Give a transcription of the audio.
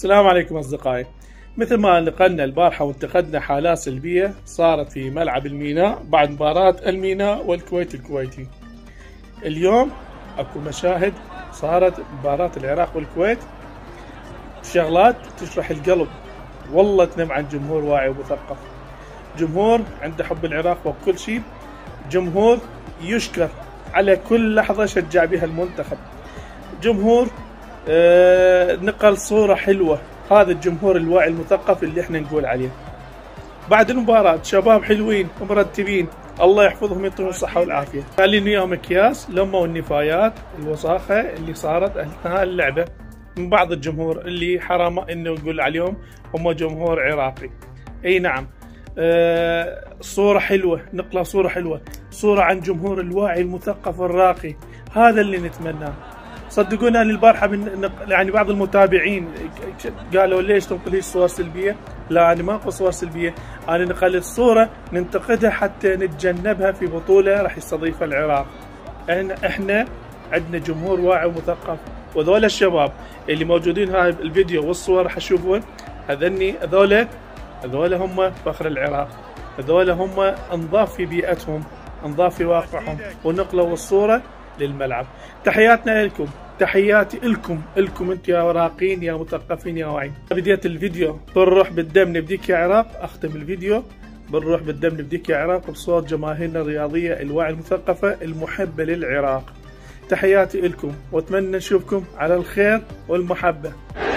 السلام عليكم أصدقائي. مثل ما نقلنا البارحة وانتقدنا حالات سلبية صارت في ملعب الميناء بعد مباراة الميناء والكويت الكويتي. اليوم اكو مشاهد صارت مباراة العراق والكويت، شغلات تشرح القلب. والله تنم عن جمهور واعي ومثقف، جمهور عنده حب العراق وكل شيء، جمهور يشكر على كل لحظة شجع بها المنتخب، جمهور نقل صورة حلوة. هذا الجمهور الواعي المثقف اللي احنا نقول عليه. بعد المباراة شباب حلوين ومرتبين، الله يحفظهم يعطيهم الصحة والعافية، خلينا وياهم اكياس لما والنفايات الوساخة اللي صارت اثناء اللعبة من بعض الجمهور اللي حرام انه نقول عليهم هم جمهور عراقي. اي نعم، صورة حلوة، نقلة صورة حلوة، صورة عن جمهور الواعي المثقف الراقي. هذا اللي نتمناه. صدقونا البارحة يعني بعض المتابعين قالوا ليش تنقل صور سلبية؟ لا، أنا ما أنقل صور سلبية، أنا نقلت الصورة ننتقدها حتى نتجنبها في بطولة راح يستضيفها العراق. احنا عندنا جمهور واعي ومثقف، وذول الشباب اللي موجودين هاي الفيديو والصور راح تشوفون، هذول هم فخر العراق، هذول هم انضاف في بيئتهم، انضاف في واقعهم، ونقلوا الصورة للملعب. تحياتنا لكم، تحياتي لكم انتم يا راقين يا مثقفين يا واعين. بديت الفيديو بالروح بالدم نبديك يا عراق، اختم الفيديو بالروح بالدم نبديك يا عراق بصوت جماهيرنا الرياضية الواعية المثقفة المحبة للعراق. تحياتي لكم واتمنى نشوفكم على الخير والمحبة.